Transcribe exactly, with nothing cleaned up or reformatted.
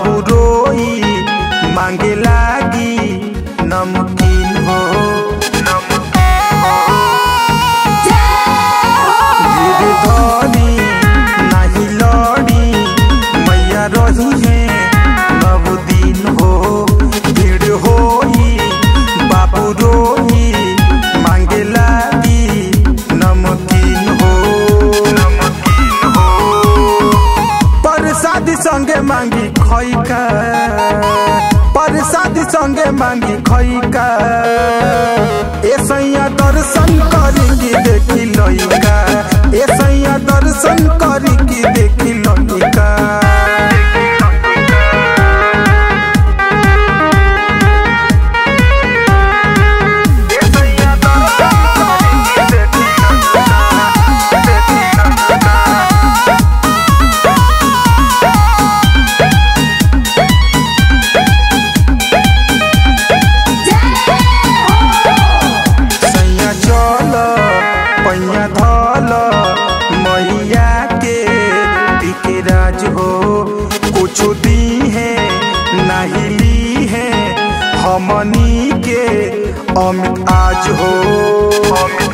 बाबू रोई मांगे लागी नमकीन हो नमकीन हो धीरे धनी नहीं लड़ी मैया रही है नव दिन हो भीड़ होई बाबू रोई मांगे लागी नमकीन हो नमकीन हो परसादी संगे मांगी खैका परसादी संगे मांगी खैका ऐसैया दर्शन करी की देखी लइका ऐसैया दर्शन करी की देखी लइका मैया के टिके राज हो कुछ दी है नहीं ली है हमनी के अमित आज हो अमित